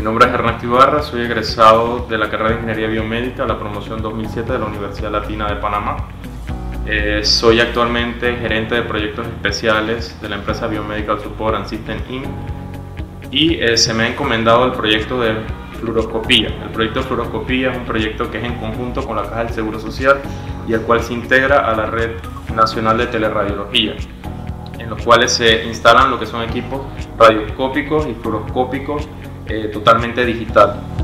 nombre es Ernesto Ibarra, soy egresado de la carrera de Ingeniería Biomédica, la promoción 2007 de la Universidad Latina de Panamá. Soy actualmente gerente de proyectos especiales de la empresa Biomedical Support and System Inc. Y se me ha encomendado el proyecto de fluoroscopía. El proyecto de fluoroscopía es un proyecto que es en conjunto con la Caja del Seguro Social y el cual se integra a la Red Nacional de Teleradiología, en los cuales se instalan lo que son equipos radioscópicos y fluoroscópicos totalmente digital.